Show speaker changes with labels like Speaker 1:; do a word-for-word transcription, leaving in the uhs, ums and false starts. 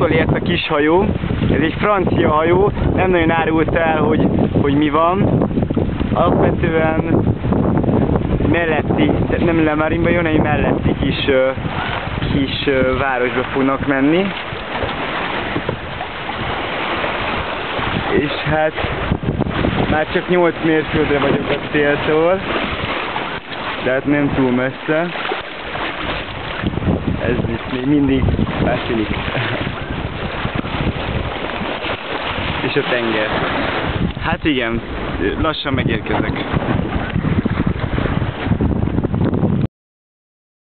Speaker 1: utolért a kis hajó. Ez egy francia hajó, nem nagyon árult el, hogy, hogy mi van. Alapvetően melletti, tehát nem Le Marinba jön, egy melletti kis, kis városba fognak menni. És hát már csak nyolc mérföldre vagyok a céltól, tehát nem túl messze. Ez itt még mindig Basilik. És a tenger. Hát igen, lassan megérkezek.